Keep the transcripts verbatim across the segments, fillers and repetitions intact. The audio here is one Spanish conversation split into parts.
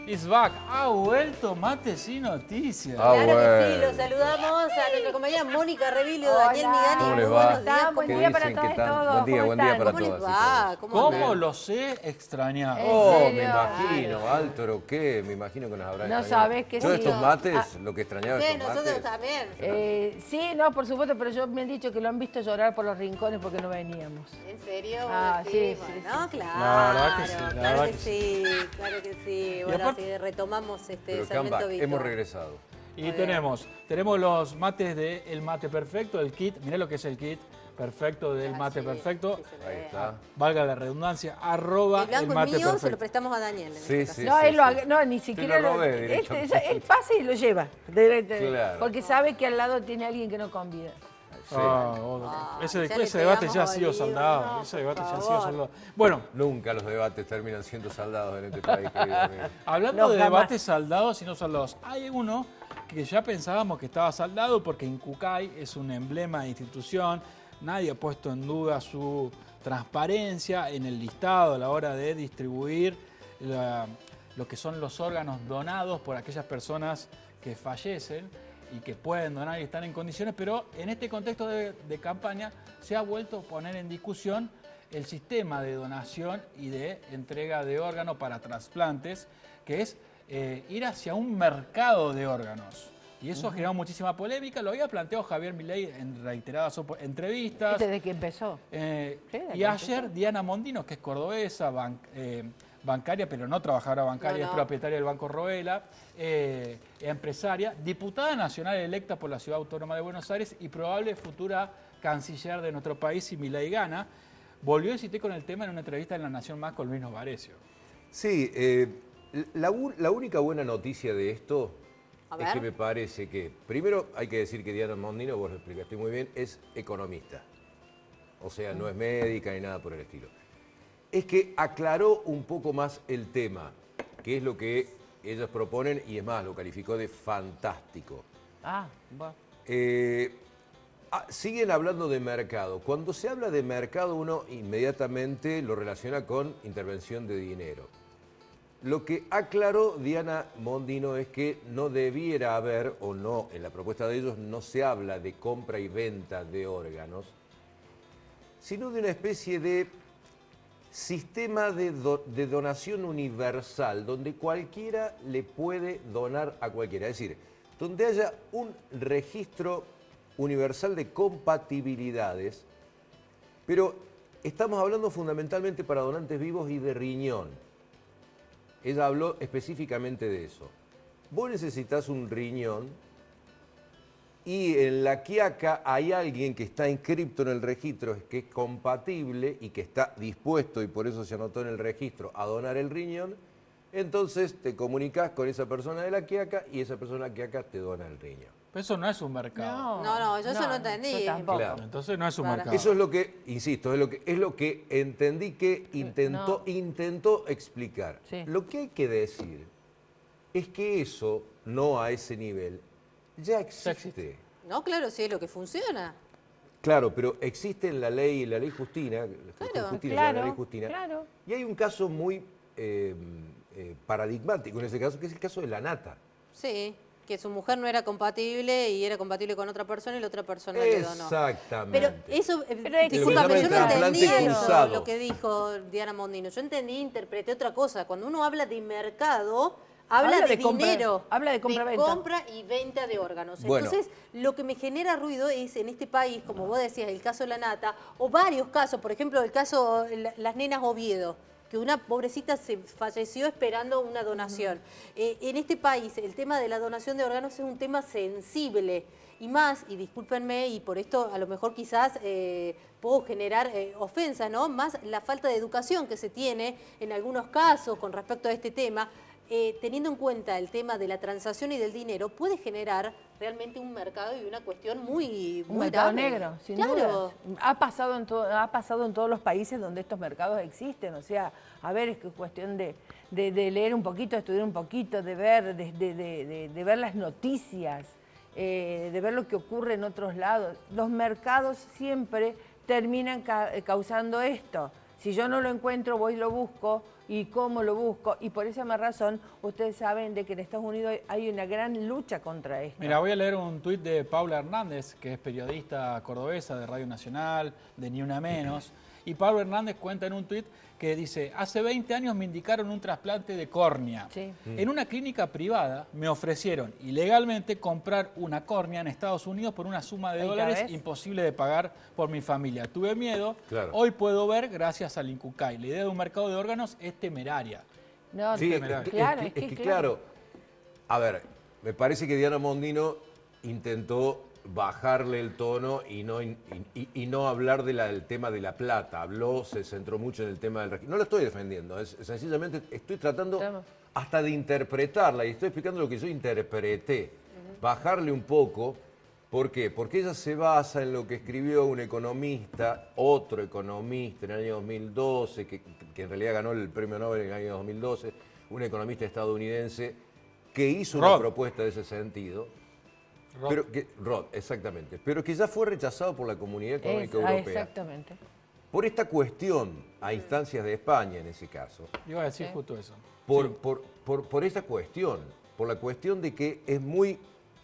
Is back. Ha vuelto Mates y Noticias. Ah, claro bueno. que sí, los saludamos a nuestra compañera Mónica Revilio, Hola. Daniel Migani. ¿Cómo les Muy va? buenos días. Buen ¿Qué día para dicen? todos, ¿Qué tal? todos. Buen día, ¿Cómo buen día están? para ¿Cómo les todas y va? todos. ¿Cómo ¿Cómo andan? los he extrañado? ¿En Oh, serio? me imagino, Claro. Alto, ¿qué? Me imagino que nos habrá No extrañado. sabés que Yo sí. estos mates, Ah. lo que extrañaba Sí, estos nosotros mates. también. Eh, sí, no, por supuesto, pero yo me han dicho que lo han visto llorar por los rincones porque no veníamos. ¿En serio? Ah, Sí, sí, bueno, sí, no, sí, sí. claro. La verdad que sí, la claro verdad que que sí, claro que sí. Bueno, aparte- así retomamos este Pero segmento comeback, habitual. hemos regresado. Y Muy tenemos, tenemos los mates de El Mate Perfecto, el kit. Mirá lo que es el kit perfecto del Ah, Mate sí, Perfecto. sí se Ahí ve. está. Valga la redundancia, arroba El blanco El es Mate mío, se lo Perfecto. prestamos a Daniel. En Sí, este caso. sí, No, sí, él lo sí. ag- no, ni siquiera lo lo, ve este, directamente. él pasa y lo lleva. directo, Claro. Porque sabe que al lado tiene alguien que no convida. Sí. Ah, oh, Ah, ese, ya le ese debate pegamos ya ha a sido Bolívar, saldado. no, ese por debate ya ha sido favor. saldado. Bueno, Nunca los debates terminan siendo saldados en este país, querido amigo. hablando No, de jamás. debates saldados y no saldados, hay uno que ya pensábamos que estaba saldado porque Incucay es un emblema de institución. Nadie ha puesto en duda su transparencia en el listado a la hora de distribuir la- lo que son los órganos donados por aquellas personas que fallecen y que pueden donar y están en condiciones, pero en este contexto de, de campaña se ha vuelto a poner en discusión el sistema de donación y de entrega de órganos para trasplantes, que es eh, ir hacia un mercado de órganos. Y eso ha generado muchísima polémica, lo había planteado Javier Milei en reiteradas opo- entrevistas. Desde que empezó. Eh, Sí, desde y que ayer empezó. Diana Mondino, que es cordobesa, ban- eh, bancaria, pero no trabajadora bancaria, No, es no. propietaria del Banco Roela, eh, empresaria, diputada nacional electa por la Ciudad Autónoma de Buenos Aires y probable futura canciller de nuestro país si Milei gana, volvió a insistir con el tema en una entrevista en La Nación Más con Luis Novarecio. Sí, eh, la, u- la única buena noticia de esto A es que ver. me parece que, primero hay que decir que Diana Mondino, vos lo explicaste muy bien, es economista. O sea, no es médica ni nada por el estilo. Es que aclaró un poco más el tema, que es lo que ellos proponen, y es más, lo calificó de fantástico. Ah, bueno. Eh, ah, siguen hablando de mercado. Cuando se habla de mercado, uno inmediatamente lo relaciona con intervención de dinero. Lo que aclaró Diana Mondino es que no debiera haber, o no, en la propuesta de ellos no se habla de compra y venta de órganos, sino de una especie de sistema de, do- de donación universal, donde cualquiera le puede donar a cualquiera. Es decir, donde haya un registro universal de compatibilidades, pero estamos hablando fundamentalmente para donantes vivos y de riñón. Ella habló específicamente de eso. Vos necesitas un riñón y en la Quiaca hay alguien que está inscripto en el registro, que es compatible y que está dispuesto, y por eso se anotó en el registro, a donar el riñón. Entonces te comunicas con esa persona de la Quiaca y esa persona de la Quiaca te dona el riñón. Pero eso no es un mercado. No, no, yo eso no entendí. Yo tampoco. Claro. Entonces no es un Claro. mercado. Eso es lo que, insisto, es lo que, es lo que entendí que intentó, No. intentó explicar. Sí. Lo que hay que decir es que eso, no a ese nivel, ya existe. existe. No, claro, sí, es lo que funciona. Claro, pero existe en la ley, en la ley Justina, la justicia Claro, Justina, claro, la ley Justina, claro. y hay un caso muy eh, eh, paradigmático en ese caso, que es el caso de la nata. Sí, que su mujer no era compatible y era compatible con otra persona y la otra persona le donó. Exactamente. Pero eso, eh, Pero es que discúlpame, se yo no llama entendí trasplante eso, cruzado. lo que dijo Diana Mondino. Yo entendí, interpreté otra cosa. Cuando uno habla de mercado, habla, Habla de, de compra- dinero. habla de compra-venta. compra y venta de órganos. Bueno. Entonces, lo que me genera ruido es, en este país, como vos decías, el caso de la nata, o varios casos, por ejemplo, el caso la- las nenas Oviedo, que una pobrecita se falleció esperando una donación. Eh, en este país el tema de la donación de órganos es un tema sensible y más, y discúlpenme, y por esto a lo mejor quizás eh, puedo generar eh, ofensa, ¿no? Más la falta de educación que se tiene en algunos casos con respecto a este tema. Eh, teniendo en cuenta el tema de la transacción y del dinero, puede generar realmente un mercado y una cuestión muy, Un muy mercado grave. negro, sin Claro. duda. Ha pasado, en to- ha pasado en todos los países donde estos mercados existen. O sea, a ver, es que es cuestión de, de- de leer un poquito, de estudiar un poquito, de ver, de, de- de- de- de ver las noticias, eh, de ver lo que ocurre en otros lados. Los mercados siempre terminan ca- causando esto. Si yo no lo encuentro, voy y lo busco, y cómo lo busco, y por esa misma razón, ustedes saben de que en Estados Unidos hay una gran lucha contra esto. Mira, voy a leer un tuit de Paula Hernández, que es periodista cordobesa de Radio Nacional, de Ni Una Menos, y Paula Hernández cuenta en un tuit que dice, hace veinte años me indicaron un trasplante de córnea. Sí. En una clínica privada me ofrecieron ilegalmente comprar una córnea en Estados Unidos por una suma de Ahí dólares ves. imposible de pagar por mi familia. Tuve miedo, Claro. hoy puedo ver gracias al Incucay. La idea de un mercado de órganos es temeraria. No, Sí, que es me que, da- es claro, que- es que es que, claro. claro, a ver, me parece que Diana Mondino intentó bajarle el tono y no, y, y- y no hablar de la- del tema de la plata. Habló, se centró mucho en el tema del registro. No lo estoy defendiendo, es, sencillamente estoy tratando Claro. hasta de interpretarla y estoy explicando lo que yo interpreté. Bajarle un poco. ¿Por qué? Porque ella se basa en lo que escribió un economista, otro economista en el año dos mil doce, que, que en realidad ganó el premio Nobel en el año dos mil doce, un economista estadounidense que hizo una Rod. propuesta de ese sentido. Rod. Pero que, Rod, exactamente. Pero que ya fue rechazado por la Comunidad Económica Es- ah, Europea. exactamente. Por esta cuestión, a instancias de España en ese caso. Iba a decir Sí. justo eso. Por, Sí. por, por, por esta cuestión, por la cuestión de que es muy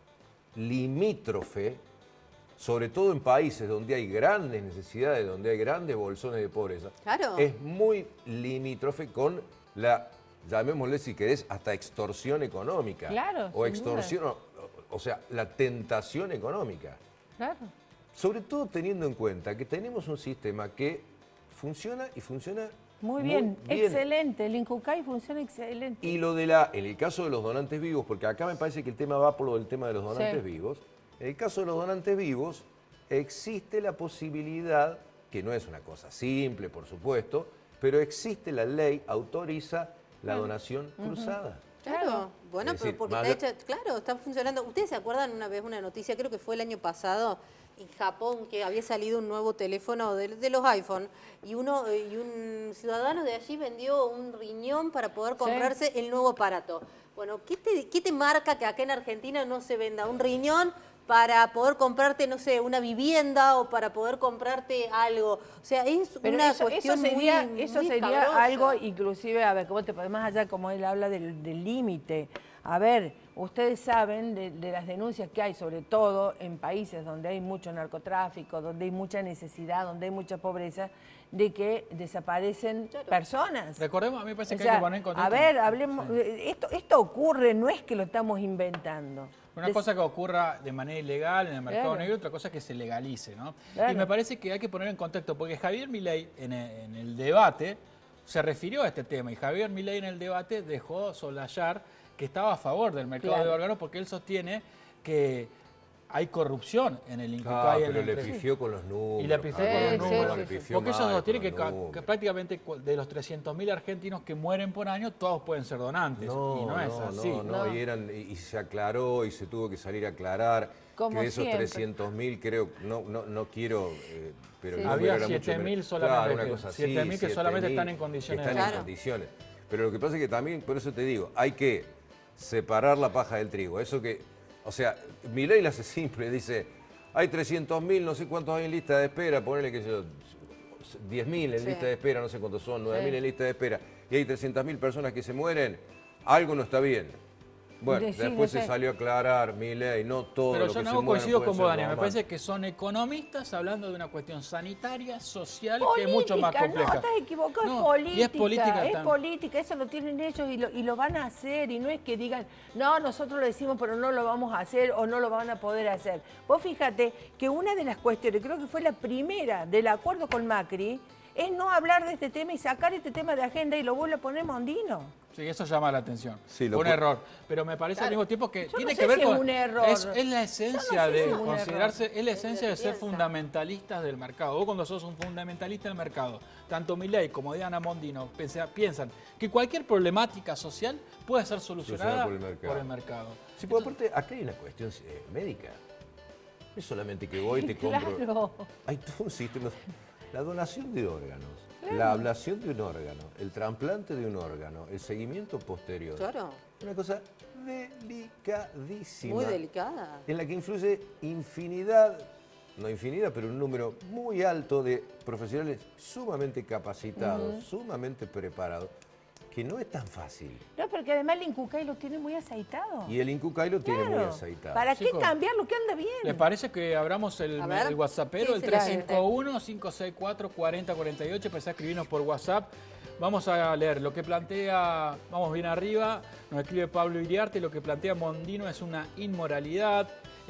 limítrofe, sobre todo en países donde hay grandes necesidades, donde hay grandes bolsones de pobreza, Claro. es muy limítrofe con la, llamémosle si querés, hasta extorsión económica. Claro, O sin extorsión, o, o sea, la tentación económica. Claro. Sobre todo teniendo en cuenta que tenemos un sistema que funciona y funciona Muy bien, excelente. El Incucay funciona excelente. Y lo de la, en el caso de los donantes vivos, porque acá me parece que el tema va por lo del tema de los donantes Sí. vivos, en el caso de los donantes vivos existe la posibilidad, que no es una cosa simple, por supuesto, pero existe la ley, autoriza la donación cruzada. Claro, Claro. bueno, Es pero decir, porque más está de- hecha, claro, está funcionando. ¿Ustedes se acuerdan una vez una noticia, creo que fue el año pasado, en Japón, que había salido un nuevo teléfono de, de los iPhone y uno eh, y un ciudadano de allí vendió un riñón para poder comprarse el nuevo aparato? Bueno, ¿qué te, qué te marca que acá en Argentina no se venda un riñón para poder comprarte, no sé, una vivienda o para poder comprarte algo? O sea, es Pero una eso, eso cuestión sería, muy, eso muy sería escabrosa. algo, inclusive, a ver, ¿cómo te podés más allá, como él habla del del límite? A ver, ustedes saben de, de las denuncias que hay, sobre todo en países donde hay mucho narcotráfico, donde hay mucha necesidad, donde hay mucha pobreza, de que desaparecen Claro. personas. Recordemos, a mí me parece O que sea, hay que poner en contexto. a ver, hablemos, esto, esto ocurre, no es que lo estamos inventando. Una Des- cosa que ocurra de manera ilegal en el mercado Claro. negro, otra cosa es que se legalice, ¿no? Claro. Y me parece que hay que poner en contexto, porque Javier Milei en el, en el debate se refirió a este tema, y Javier Milei en el debate dejó soslayar que estaba a favor del mercado Claro. de órganos porque él sostiene que hay corrupción en el Ah, Incucay. en pero el le entre- pifió con los números. Y le pifió ah, con los Sí, números. sí, le sí. pifió Porque ellos mal sostienen con que, los ca- que números. prácticamente cu- de los trescientos mil argentinos que mueren por año, todos pueden ser donantes. No, y no, es no, así. no, no, No. y, eran, y y se aclaró y se tuvo que salir a aclarar Como que de esos siempre. trescientos mil creo, no, no, no quiero, eh, pero Sí. el número Había era mucho siete mil menos. solamente Claro, una que- cosa así, siete mil que solamente siete mil están en condiciones que de están Claro. en condiciones. Pero lo que pasa es que también, por eso te digo, hay que separar la paja del trigo. Eso que, o sea, Milei la hace simple, dice, hay trescientos mil, no sé cuántos hay en lista de espera, ponele que yo, diez mil en Sí. lista de espera, no sé cuántos son, nueve mil Sí. en lista de espera, y hay trescientas mil personas que se mueren, algo no está bien. Bueno, Sí, después no se sé. salió a aclarar, Milei, no todo Pero lo yo que no se muere coincido puede con ser vos, Daniel. Me normal. parece que son economistas hablando de una cuestión sanitaria, social, Política, que es mucho más compleja. no, estás equivocado, No, es política, y es política es tam- política, eso lo tienen ellos y lo, y lo van a hacer, y no es que digan, no, nosotros lo decimos pero no lo vamos a hacer o no lo van a poder hacer. Vos fíjate que una de las cuestiones, creo que fue la primera del acuerdo con Macri, es no hablar de este tema y sacar este tema de agenda y lo vuelve a poner Mondino. Sí, eso llama la atención. Sí, lo Fue un pu- error. Pero me parece al Claro. mismo tiempo que Yo tiene no que sé ver si es con. un error. Es, es la Yo esencia no sé de si es un considerarse, error. es la esencia de Es lo ser que piensa. fundamentalistas del mercado. Vos cuando sos un fundamentalista del mercado, tanto Milei como Diana Mondino pensa- piensan que cualquier problemática social puede ser solucionada Solucionada por el mercado. por el mercado. Sí, porque aparte, acá hay una cuestión eh, médica. No es solamente que voy y te compro. Claro. Hay todo un sistema. La donación de órganos, la ablación de un órgano, el trasplante de un órgano, el seguimiento posterior. Claro, Una cosa delicadísima. muy delicada. En la que influye infinidad no infinidad, pero un número muy alto de profesionales sumamente capacitados, uh-huh. sumamente preparados, que no es tan fácil. No, porque además el Incucay lo tiene muy aceitado. Y el Incucay lo tiene claro. muy aceitado. ¿Para Chicos, qué cambiarlo? Que anda bien. ¿Les parece que abramos el, el WhatsAppero, el tres cinco uno, cinco seis cuatro, cuatro cero cuatro ocho? Empecé a escribirnos por WhatsApp. Vamos a leer lo que plantea, vamos bien arriba, nos escribe Pablo Iriarte, lo que plantea Mondino es una inmoralidad.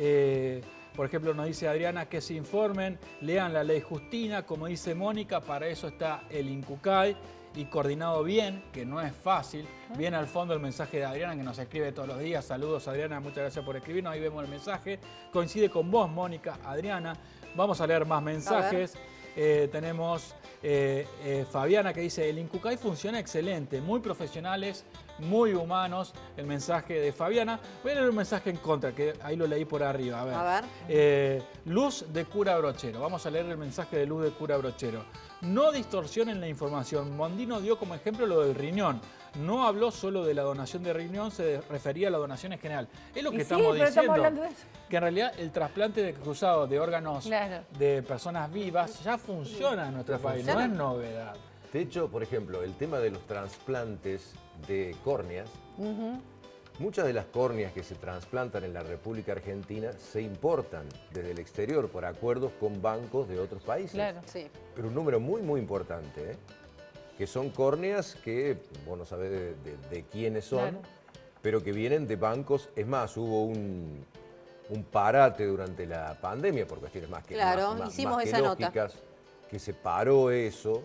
Eh, por ejemplo, nos dice Adriana que se informen, lean la ley Justina, como dice Mónica, para eso está el Incucay. Y coordinado bien, que no es fácil. Viene al fondo el mensaje de Adriana, que nos escribe todos los días. Saludos, Adriana, muchas gracias por escribirnos. Ahí vemos el mensaje. Coincide con vos, Mónica, Adriana. Vamos a leer más mensajes. Eh, tenemos eh, eh, Fabiana que dice, el Incucay funciona excelente, muy profesionales, muy humanos. El mensaje de Fabiana. Voy a leer un mensaje en contra, que ahí lo leí por arriba. A ver. A ver. Eh, Luz de Cura Brochero. Vamos a leer el mensaje de Luz de Cura Brochero. No distorsionen la información. Mondino dio como ejemplo lo del riñón. No habló solo de la donación de riñón, se refería a la donación en general. Es lo que y estamos sí, pero diciendo. Estamos hablando de eso. Que en realidad el trasplante de cruzado de órganos claro. de personas vivas ya funciona en nuestro país, no es novedad. De hecho, por ejemplo, el tema de los trasplantes de córneas, uh-huh. muchas de las córneas que se trasplantan en la República Argentina se importan desde el exterior por acuerdos con bancos de otros países. Claro, sí. Pero un número muy, muy importante, ¿eh? Que son córneas que, vos no sabés de, de, de quiénes son, claro. pero que vienen de bancos. Es más, hubo un, un parate durante la pandemia, por cuestiones más que, claro, más, hicimos más que esa lógicas, nota. Que se paró eso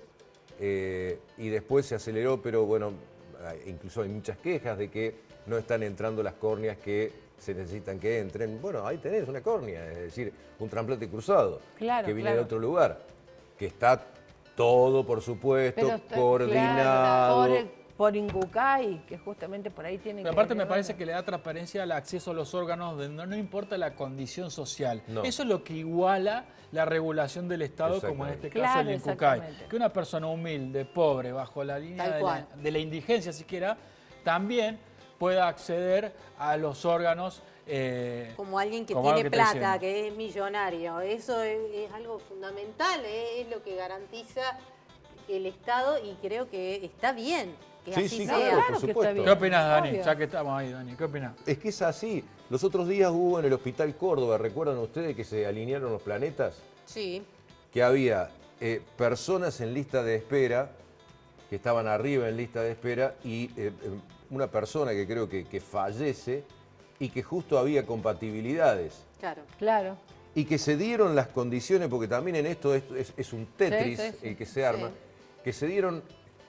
eh, y después se aceleró, pero bueno, incluso hay muchas quejas de que no están entrando las córneas que se necesitan que entren. Bueno, ahí tenés una córnea, es decir, un trasplante cruzado claro, que viene claro. de otro lugar, que está todo, por supuesto, está, coordinado. Claro, por, por Incucay, que justamente por ahí tiene Pero que... aparte me parece que le da transparencia al acceso a los órganos, de no, no importa la condición social. No. Eso es lo que iguala la regulación del Estado, como en este caso claro, el Incucay. Que una persona humilde, pobre, bajo la línea de la, de la indigencia siquiera, también pueda acceder a los órganos. Eh, como alguien que tiene que plata, que es millonario. Eso es, es algo fundamental, ¿eh? Es lo que garantiza el Estado y creo que está bien que sí, así sí, sea. Claro, por supuesto. ¿Qué opinás, Dani? Obvio. Ya que estamos ahí, Dani, ¿qué opinás? Es que es así. Los otros días hubo en el Hospital Córdoba, ¿recuerdan ustedes que se alinearon los planetas? Sí. Que había eh, personas en lista de espera, que estaban arriba en lista de espera, y eh, una persona que creo que, que fallece, y que justo había compatibilidades. Claro. Claro. Y que se dieron las condiciones, porque también en esto es, es, es un Tetris sí, sí, sí. el que se arma, sí. que se dieron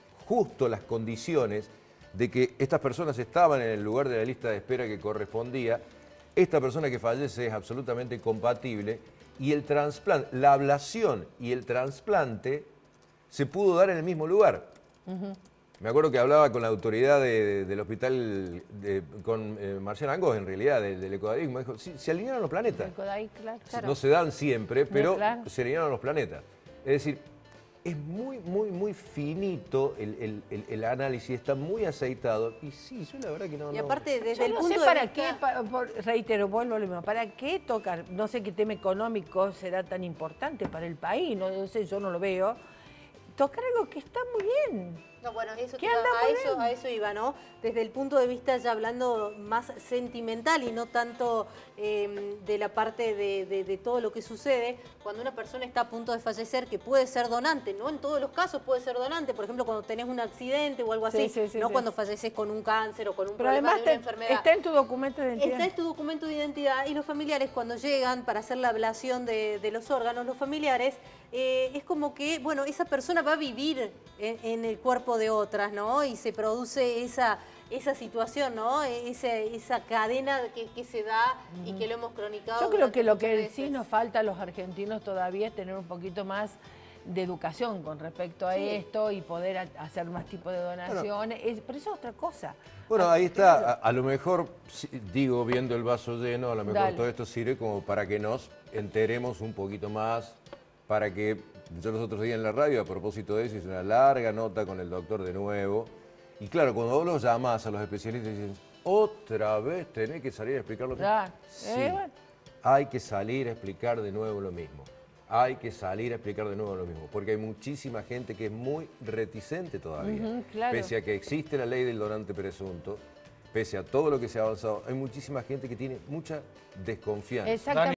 justo las condiciones de que estas personas estaban en el lugar de la lista de espera que correspondía, esta persona que fallece es absolutamente compatible, y el trasplante, la ablación y el trasplante se pudo dar en el mismo lugar. Uh-huh. Me acuerdo que hablaba con la autoridad de, de, del hospital, de, con eh, Marcial Angos, en realidad, del, del Ecodaic, me dijo, sí, se alinearon los planetas. Ecodaic, claro. No se dan siempre, pero no, claro. se alinearon los planetas. Es decir, es muy, muy, muy finito el, el, el, el análisis, está muy aceitado. Y sí, yo la verdad que no... Y aparte, desde yo el no punto sé de para vista... qué, para, por, reitero, vuelvo a lo mismo, ¿para qué tocar? No sé qué tema económico será tan importante para el país, no, no sé, yo no lo veo. Tocar algo que está muy bien. No, bueno, eso, ¿Qué a, anda eso, a eso iba, ¿no? Desde el punto de vista ya hablando más sentimental y no tanto eh, de la parte de, de, de todo lo que sucede, cuando una persona está a punto de fallecer, que puede ser donante, no en todos los casos puede ser donante, por ejemplo, cuando tenés un accidente o algo así, sí, sí, sí, no sí. cuando falleces con un cáncer o con un Pero problema además de una te, enfermedad. está en tu documento de identidad. Está en tu documento de identidad y los familiares cuando llegan para hacer la ablación de, de los órganos, los familiares, eh, es como que, bueno, esa persona va a vivir en, en el cuerpo de otras, ¿no? Y se produce esa, esa situación, ¿no? Esa, esa cadena que, que se da y que lo hemos cronicado. Yo creo que lo que veces. sí nos falta a los argentinos todavía es tener un poquito más de educación con respecto a sí. esto y poder a, hacer más tipo de donaciones, bueno, es, pero eso es otra cosa. Bueno, ahí está, a, a lo mejor, digo, viendo el vaso lleno, a lo mejor Dale. todo esto sirve como para que nos enteremos un poquito más, para que yo los otros días en la radio, a propósito de eso, hice una larga nota con el doctor de nuevo, y claro, cuando vos los llamás a los especialistas y dicen, otra vez tenés que salir a explicar lo que... Ah, sí. eh, bueno. hay que salir a explicar de nuevo lo mismo. Hay que salir a explicar de nuevo lo mismo, porque hay muchísima gente que es muy reticente todavía. Uh-huh, claro. Pese a que existe la ley del donante presunto, pese a todo lo que se ha avanzado, hay muchísima gente que tiene mucha desconfianza. Exactamente.